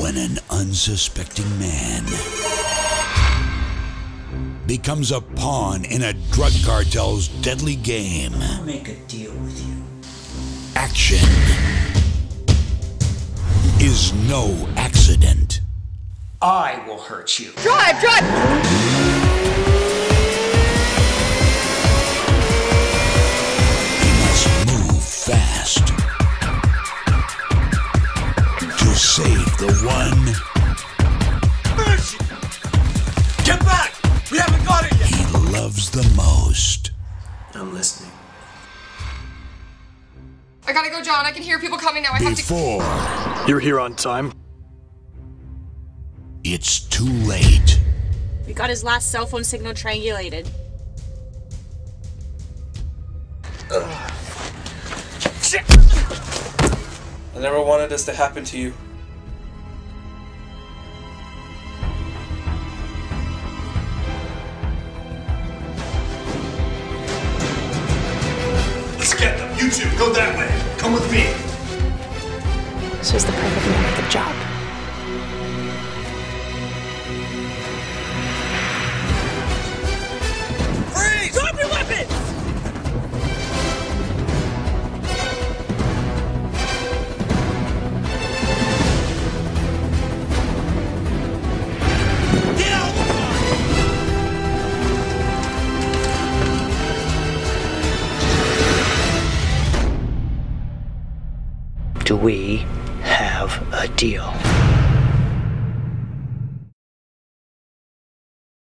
When an unsuspecting man becomes a pawn in a drug cartel's deadly game. I'll make a deal with you. Action is no accident. I will hurt you. Drive! He must move fast to save the one Get back! We haven't got it yet! he loves the most. I'm listening. I gotta go, John. I can hear people coming now. I have to. Before You're here on time. it's too late. We got his last cell phone signal triangulated. Shit! I never wanted this to happen to you. Let's get them. You two, go that way. Come with me. This was the perfect man for the job. Freeze! Drop your weapons! Get out! Do we have a deal?